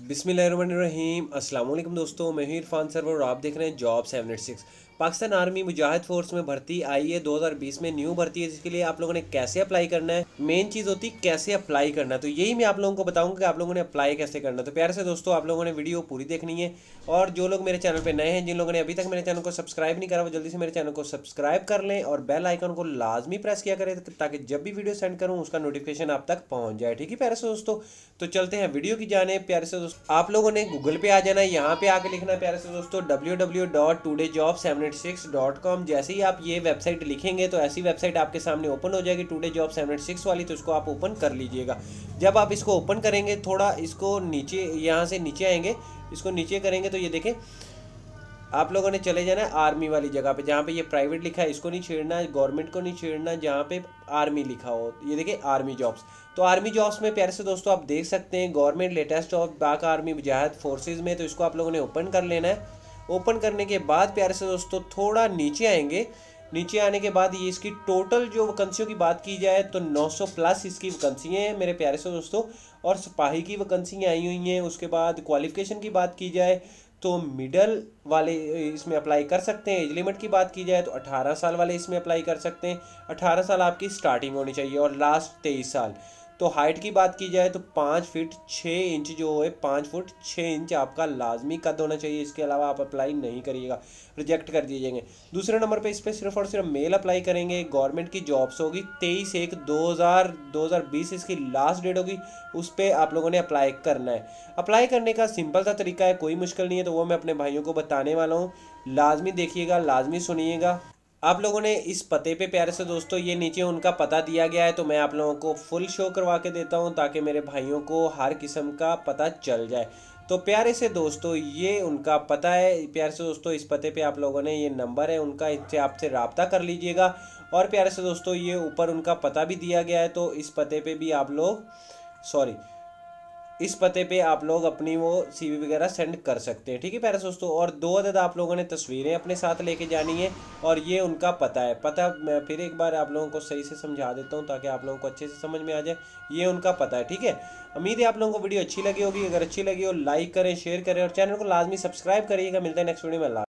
बिस्मिल्लाहिर्रहमानिर्रहीम। अस्सलाम वालेकुम दोस्तों, मैं हूं इरफान सरवर और आप देख रहे हैं job 786। Pakistan army Mujahid force में भर्ती आई है 2020 में, न्यू भर्ती है, जिसके लिए आप लोगों ने कैसे अप्लाई करना है, मेन चीज़ होती है कैसे अप्लाई करना है। तो यही मैं आप लोगों को बताऊंगा कि आप लोगों ने अप्लाई कैसे करना है। तो प्यारे से दोस्तों, आप लोगों ने वीडियो पूरी देखनी है और जो लोग मेरे चैनल पर नए हैं, जिन लोगों ने अभी तक मेरे चैनल को सब्सक्राइब नहीं करा, वो जल्दी से मेरे चैनल को सब्सक्राइब कर लें और बेल आइकन को लाजमी प्रेस किया करें ताकि जब भी वीडियो सेंड करूँ उसका नोटिफिकेशन आप तक पहुँच जाए। ठीक है प्यारे से दोस्तों, तो चलते हैं वीडियो की जाने। प्यारे से दोस्तों, आप लोगों ने गूगल पे आ जाना है, यहाँ पे आके लिखना है प्यारे से दोस्तों www.todayjob786.com। जैसे ही आप ये वेबसाइट लिखेंगे तो ऐसी वेबसाइट आपके सामने ओपन हो जाएगी टुडे जॉब 786 वाली, तो इसको आप ओपन कर लीजिएगा। जब आप इसको ओपन करेंगे, थोड़ा इसको नीचे, यहाँ से नीचे आएंगे, इसको नीचे करेंगे तो ये देखें आप लोगों ने चले जाना है आर्मी वाली जगह पे, जहाँ पे ये प्राइवेट लिखा है इसको नहीं छेड़ना है, गवर्नमेंट को नहीं छेड़ना, जहाँ पे आर्मी लिखा हो ये देखिए आर्मी जॉब्स। तो आर्मी जॉब्स में प्यारे से दोस्तों आप देख सकते हैं government latest job Pak army Mujahid forces में, तो इसको आप लोगों ने ओपन कर लेना है। ओपन करने के बाद प्यारे से दोस्तों थोड़ा नीचे आएंगे, नीचे आने के बाद ये इसकी टोटल जो वैकेंसियों की बात की जाए तो 900 प्लस इसकी वैकेंसियाँ हैं मेरे प्यारे से दोस्तों, और सिपाही की वैकेंसियाँ आई हुई हैं। उसके बाद क्वालिफिकेशन की बात की जाए तो मिडल वाले इसमें अप्लाई कर सकते हैं। एज लिमिट की बात की जाए तो 18 साल वाले इसमें अप्लाई कर सकते हैं। 18 साल आपकी स्टार्टिंग होनी चाहिए और लास्ट 23 साल। तो हाइट की बात की जाए तो 5 फीट 6 इंच जो है, 5 फुट 6 इंच आपका लाजमी कद होना चाहिए। इसके अलावा आप अप्लाई नहीं करिएगा, रिजेक्ट कर दिए जाएंगे। दूसरे नंबर पे इस पर सिर्फ और सिर्फ मेल अप्लाई करेंगे। गवर्नमेंट की जॉब्स होगी 23/1/2020 इसकी लास्ट डेट होगी, उस पर आप लोगों ने अप्लाई करना है। अप्लाई करने का सिंपल सा तरीका है, कोई मुश्किल नहीं है, तो वो मैं अपने भाइयों को बताने वाला हूँ। लाजमी देखिएगा, लाजमी सुनिएगा। आप लोगों ने इस पते पे प्यारे से दोस्तों, ये नीचे उनका पता दिया गया है, तो मैं आप लोगों को फुल शो करवा के देता हूँ ताकि मेरे भाइयों को हर किस्म का पता चल जाए। तो प्यारे से दोस्तों ये उनका पता है। प्यारे से दोस्तों इस पते पे आप लोगों ने, ये नंबर है उनका, इससे आपसे रब्ता कर लीजिएगा। और प्यारे से दोस्तों ये ऊपर उनका पता भी दिया गया है, तो इस पते पे भी आप लोग, सॉरी, इस पते पे आप लोग अपनी वो सीवी वगैरह सेंड कर सकते हैं। ठीक है प्यारे दोस्तों, और 2 अदद आप लोगों ने तस्वीरें अपने साथ लेके जानी है और ये उनका पता है। पता मैं फिर एक बार आप लोगों को सही से समझा देता हूँ ताकि आप लोगों को अच्छे से समझ में आ जाए। ये उनका पता है, ठीक है। उम्मीद है आप लोगों को वीडियो अच्छी लगी होगी। अगर अच्छी लगी हो लाइक करें, शेयर करें और चैनल को लाजमी सब्सक्राइब करिएगा। मिलते हैं नेक्स्ट वीडियो में।